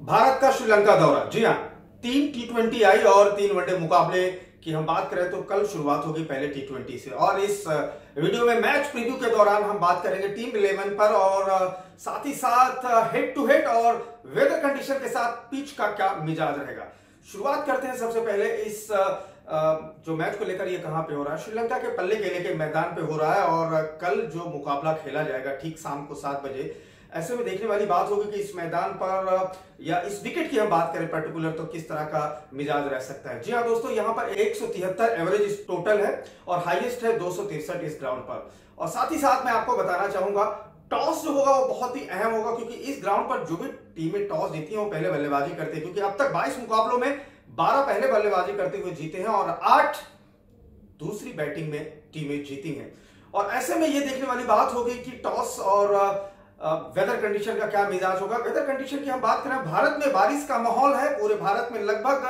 भारत का श्रीलंका दौरा। जी हाँ, 3 T20 आई और 3 वनडे मुकाबले की हम बात करें तो कल शुरुआत होगी पहले T20 से। और इस वीडियो में मैच प्रीव्यू के दौरान हम बात करेंगे टीम 11 पर और साथ ही साथ हेड टू हेड और वेदर कंडीशन के साथ पिच का क्या मिजाज रहेगा। शुरुआत करते हैं सबसे पहले इस जो मैच को लेकर ये कहां पे हो रहा है। श्रीलंका के पल्ले केले के मैदान पे हो रहा है और कल जो मुकाबला खेला जाएगा ठीक शाम को 7 बजे। ऐसे में देखने वाली बात होगी कि इस मैदान पर या इस विकेट की हम बात करें पर्टिकुलर तो किस तरह का मिजाज रह सकता है। जी हाँ दोस्तों, यहाँ पर 173 एवरेज टोटल है और हाईएस्ट है 263 इस ग्राउंड पर। और साथ ही साथ मैं आपको बताना चाहूंगा टॉस जो होगा वो बहुत ही अहम होगा, क्योंकि इस ग्राउंड पर जो भी टीमें टॉस जीती हैं वो पहले बल्लेबाजी करती है, क्योंकि अब तक 22 मुकाबलों में 12 पहले बल्लेबाजी करते हुए जीते हैं और 8 दूसरी बैटिंग में टीमें जीती हैं। और ऐसे में ये देखने वाली बात होगी कि टॉस और वेदर कंडीशन का क्या मिजाज होगा। वेदर कंडीशन की हम बात करें, भारत में बारिश का माहौल है, पूरे भारत में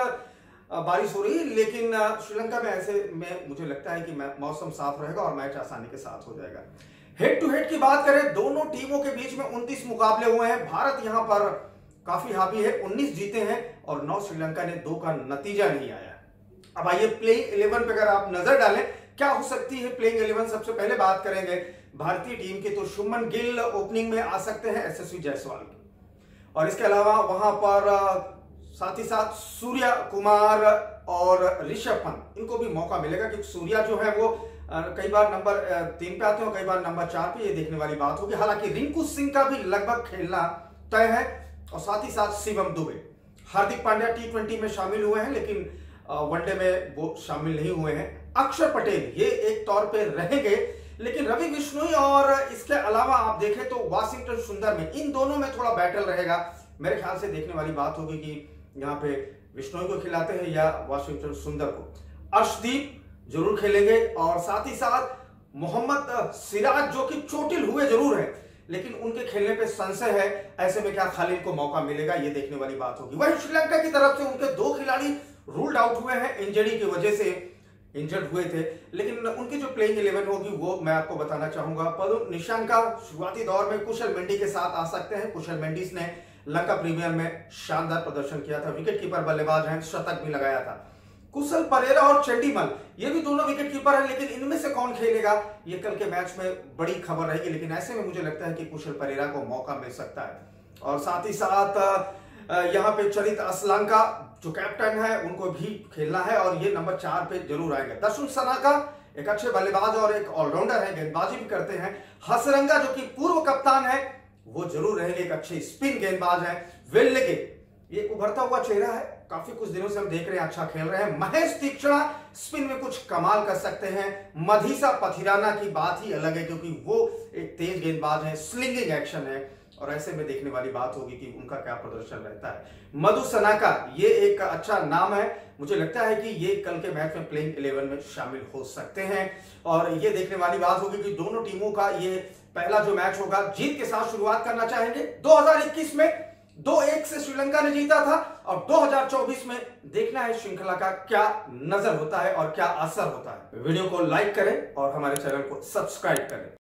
लगभग बारिश हो रही है, लेकिन श्रीलंका में ऐसे में मुझे लगता है कि मौसम साफ रहेगा और मैच आसानी के साथ हो जाएगा। हेड टू हेड की बात करें, दोनों टीमों के बीच में 29 मुकाबले हुए हैं। भारत यहां पर काफी हावी है, 19 जीते हैं और 9 श्रीलंका ने 2 का नतीजा नहीं आया। अब आइए प्लेइंग 11 पे अगर आप नजर डालें क्या हो सकती है प्लेइंग 11। सबसे पहले बात करेंगे भारतीय टीम की, तो शुभमन गिल ओपनिंग में आ सकते हैं यशस्वी जायसवाल की, और इसके अलावा वहां पर साथ ही साथ सूर्या कुमार और ऋषभ पंत, इनको भी मौका मिलेगा, क्योंकि सूर्या जो है वो कई बार नंबर 3 पे आते हैं, कई बार नंबर 4 पे, ये देखने वाली बात होगी। हालांकि रिंकू सिंह का भी लगभग खेलना तय है और साथ ही साथ शिवम दुबे। हार्दिक पांड्या T20 में शामिल हुए हैं लेकिन वनडे में वो शामिल नहीं हुए हैं। अक्षर पटेल ये एक तौर पे रहेंगे, लेकिन रवि बिश्नोई और इसके अलावा आप देखें तो वाशिंगटन सुंदर में, इन दोनों में थोड़ा बैटल रहेगा। मेरे ख्याल से देखने वाली बात होगी कि यहाँ पे बिश्नोई को खिलाते हैं या वाशिंगटन सुंदर को। अर्शदीप जरूर खेलेंगे और साथ ही साथ मोहम्मद सिराज, जो कि चोटिल हुए जरूर है लेकिन उनके खेलने पे संशय है। ऐसे में क्या खालिद को मौका मिलेगा, ये देखने वाली बात होगी। वहीं श्रीलंका की तरफ से उनके 2 खिलाड़ी रूल्ड आउट हुए हैं, इंजरी की वजह से इंजर्ड हुए थे, लेकिन उनकी जो प्लेइंग 11 होगी वो मैं आपको बताना चाहूंगा। पदम निशंका शुरुआती दौर में कुशल मेंडी के साथ आ सकते हैं। कुशल मेंडिस ने लंका प्रीमियर में शानदार प्रदर्शन किया था, विकेट कीपर बल्लेबाज हैं, शतक भी लगाया था। कुशल परेरा और चंडीमल ये भी दोनों विकेट कीपर हैं, लेकिन इनमें से कौन खेलेगा ये कल के मैच में बड़ी खबर रहेगी। लेकिन ऐसे में मुझे लगता है कि कुशल परेरा को मौका मिल सकता है। और साथ ही साथ यहाँ पे चरित असलंका जो कैप्टन है उनको भी खेलना है और ये नंबर 4 पे जरूर आएंगे। दर्शन सनाका एक अच्छे बल्लेबाज और एक ऑलराउंडर है, गेंदबाजी भी करते हैं। हसरंगा जो कि पूर्व कप्तान है वो जरूर रहेंगे, एक अच्छे स्पिन गेंदबाज है। वेल्लेगे ये उभरता हुआ चेहरा है, काफी कुछ दिनों से हम देख रहे हैं अच्छा खेल रहे हैं। महेश तीक्ष्णा स्पिन में कुछ कमाल कर सकते हैं। मधीसा पथिराना की बात ही अलग है, क्योंकि वो एक तेज गेंदबाज है, स्लिंगिंग एक्शन है और ऐसे में देखने वाली बात होगी कि उनका क्या प्रदर्शन रहता है। मधु सनाका ये एक अच्छा नाम है, मुझे लगता है कि ये कल के मैच में प्लेइंग 11 में शामिल हो सकते हैं। और ये देखने वाली बात होगी कि दोनों टीमों का ये पहला जो मैच होगा जीत के साथ शुरुआत करना चाहेंगे। 2021 में 2-1 से श्रीलंका ने जीता था और 2024 में देखना है श्रृंखला का क्या नजर होता है और क्या असर होता है। वीडियो को लाइक करें और हमारे चैनल को सब्सक्राइब करें।